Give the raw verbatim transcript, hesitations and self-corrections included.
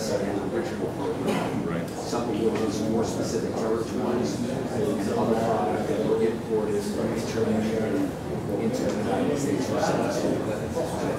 necessarily the original program. Right. Some of which is more specific to our ones, and other product that were imported from international into the United States or something. So